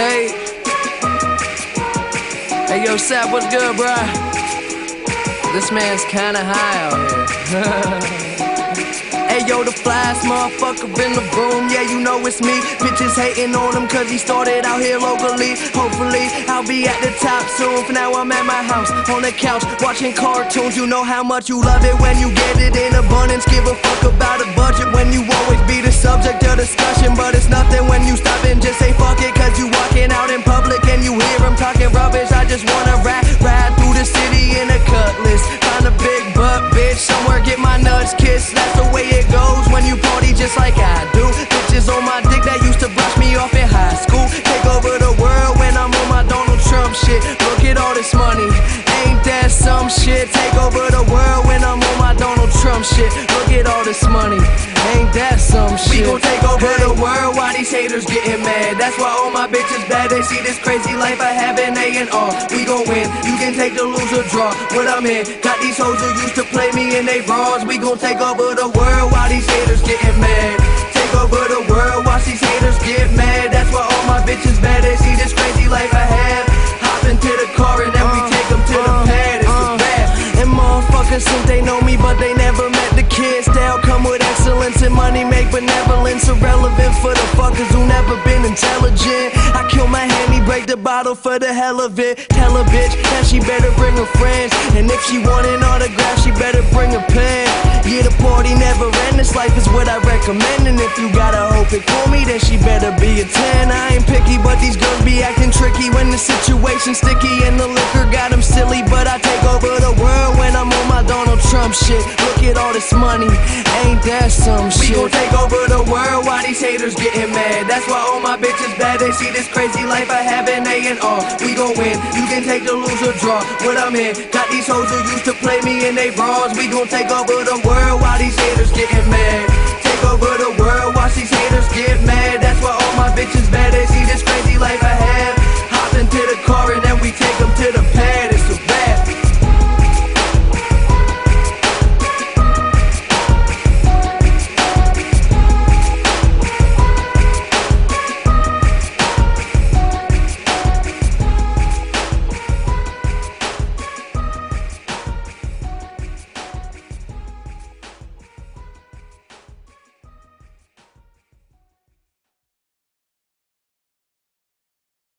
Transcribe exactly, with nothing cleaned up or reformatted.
Hey, hey yo, Sap, what's good, bruh? This man's kinda high out here. Hey yo, the flyest motherfucker in the room, yeah, you know it's me. Bitches hating on him cause he started out here locally. Hopefully, I'll be at the top soon. For now, I'm at my house, on the couch, watching cartoons. You know how much you love it when you get it in abundance. Give a fuck about a budget when you always be the subject of discussion. But it's nothing when you stop and just say fuck it, cause you walking out in public and you hear him talking rubbish. I just wanna rap, ride through the city in a cutlass. Find a big butt bitch somewhere, get my nuts kissed. That's the way it goes when you party just like I do. Bitches on my dick that used to brush me off in high school. Take over the world when I'm on my Donald Trump shit. Look at all this money, ain't that some shit? Take over the world when I'm on my Donald Trump shit. Look at all this money, ain't that some shit? We gon' take over hey. the world while these haters getting mad. That's why all my bitches bad. They see this crazy life I have in A and R. We gon' win, you can take the lose or draw. What I'm in, got these hoes who used to play me in they bras. We gon' take over the world while these haters getting mad. Take over the world, watch these haters get mad. That's why all my bitches bad. They see this crazy life I have. Hop into the car and then we take them to the pad. It's the bad. And motherfuckers think they know me, but they never met the kids. Style come with excellence and money make benevolence irrelevant for the fuckers who never been intelligent. I kill my hand, he break the bottle for the hell of it. Tell a bitch that she better bring her friends, and if she want an autograph, she better bring a pen. Yeah, the party never end, this life is what I recommend. And if you gotta hope it for me, then she better be a ten. I ain't picky, but these girls be acting tricky when the situation's sticky and the liquor got them silly. But I take over the world when I'm on my Donald Trump shit. Look at all this money, ain't that some shit? We gon' take over the world while these haters getting mad. That's why all my bitches bad. They see this crazy life I have in A and R. We gon' win, you can take the lose or draw. What I'm in, got these hoes who used to play me in they bras. We gon' take over the world while these haters getting mad.